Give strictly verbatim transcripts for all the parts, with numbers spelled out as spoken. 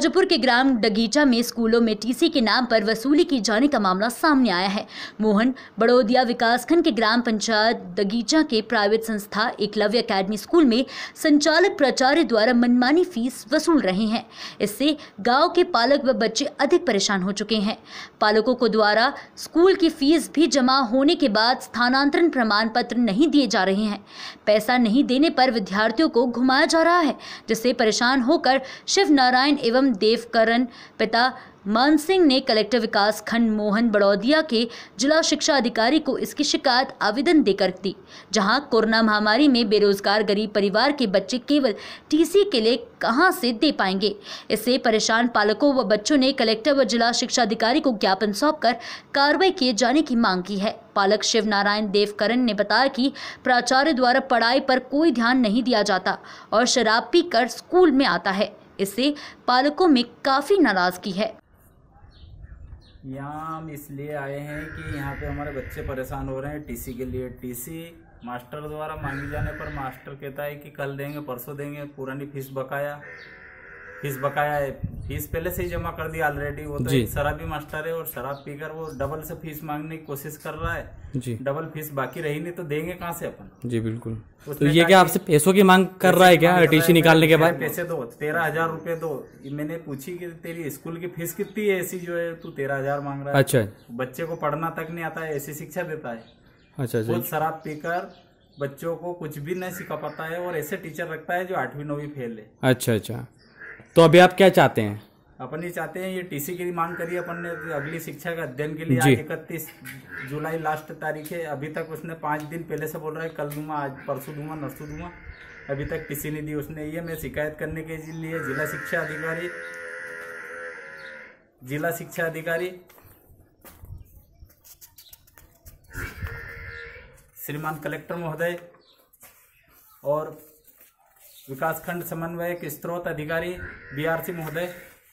गाजीपुर के ग्राम डगीचा में स्कूलों में टीसी के नाम पर वसूली की जाने का मामला सामने आया है। मोहन बड़ौदिया विकासखंड के ग्राम पंचायत डगीचा के प्राइवेट संस्था एकलव्य एकेडमी स्कूल में संचालक प्राचार्य द्वारा मनमानी फीस वसूल रहे हैं। इससे गांव के पालक व बच्चे अधिक परेशान हो चुके हैं। पालकों को द्वारा स्कूल की फीस भी जमा होने के बाद स्थानांतरण प्रमाण पत्र नहीं दिए जा रहे हैं। पैसा नहीं देने पर विद्यार्थियों को घुमाया जा रहा है, जिससे परेशान होकर शिव नारायण एवं देवकरण पिता मान सिंह ने कलेक्टर विकास खंड मोहन बड़ौदिया के जिला शिक्षा अधिकारी को इसकी शिकायत आवेदन देकर दी, जहां कोरोना महामारी में बेरोजगार गरीब परिवार के बच्चे केवल टीसी के लिए कहां से दे पाएंगे। इससे परेशान पालकों व बच्चों ने कलेक्टर व जिला शिक्षा अधिकारी को ज्ञापन सौंपकर कार्रवाई किए जाने की मांग की है। पालक शिव नारायण देवकरण ने बताया कि प्राचार्य द्वारा पढ़ाई पर कोई ध्यान नहीं दिया जाता और शराब पीकर स्कूल में आता है। इससे पालकों में काफी नाराजगी है। यहाँ हम इसलिए आए हैं कि यहाँ पे हमारे बच्चे परेशान हो रहे हैं टीसी के लिए। टीसी मास्टर द्वारा मांगी जाने पर मास्टर कहता है कि कल देंगे, परसों देंगे। पुरानी फीस बकाया फीस बकाया है। फीस पहले से ही जमा कर दी ऑलरेडी। वो तो एक शराबी मास्टर है और शराब पीकर वो डबल से फीस मांगने की कोशिश कर रहा है जी। डबल फीस बाकी रही नहीं तो देंगे कहाँ से अपन जी। बिल्कुल। तो ये क्या आपसे पैसों की मांग कर रहा है क्या? टीसी निकालने के बाद पैसे दो, तेरह हजार रूपए दो। मैंने पूछी कि तेरी स्कूल की फीस कितनी है ऐसी जो है तू तेरह हजार मांग रहा है। अच्छा। बच्चे को पढ़ना तक नहीं आता है, ऐसी शिक्षा देता है। अच्छा। खुद शराब पीकर बच्चों को कुछ भी नहीं सिखा पाता है और ऐसे टीचर रखता है जो आठवीं नौवीं फेल है। अच्छा अच्छा। तो अभी आप क्या चाहते हैं? अपन ये चाहते हैं ये टीसी की मांग करी अपन ने अगली शिक्षा का अध्ययन के लिए। आज इकतीस जुलाई लास्ट तारीख है। अभी तक उसने पाँच दिन पहले से बोल रहा है कल दूंगा, आज परसों दूंगा, नरसों दूंगा। अभी तक टीसी नहीं दी उसने। ये मैं शिकायत करने के लिए जिला शिक्षा अधिकारी जिला शिक्षा अधिकारी श्रीमान कलेक्टर महोदय और विकासखंड समन्वयक स्त्रोत अधिकारी बीआरसी महोदय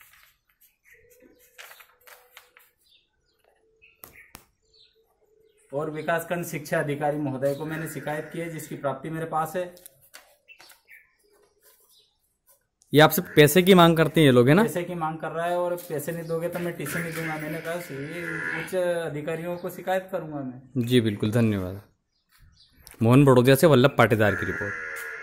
और विकासखंड शिक्षा अधिकारी महोदय को मैंने शिकायत की है, जिसकी प्राप्ति मेरे पास है। ये आपसे पैसे की मांग करते हैं ये लोग, है ना? पैसे की मांग कर रहा है और पैसे नहीं दोगे तो मैं टीसी नहीं दूंगा। मैंने कहा ये उच्च अधिकारियों को शिकायत करूंगा मैं। जी बिल्कुल, धन्यवाद। मोहन बड़ौदिया से वल्लभ पाटीदार की रिपोर्ट।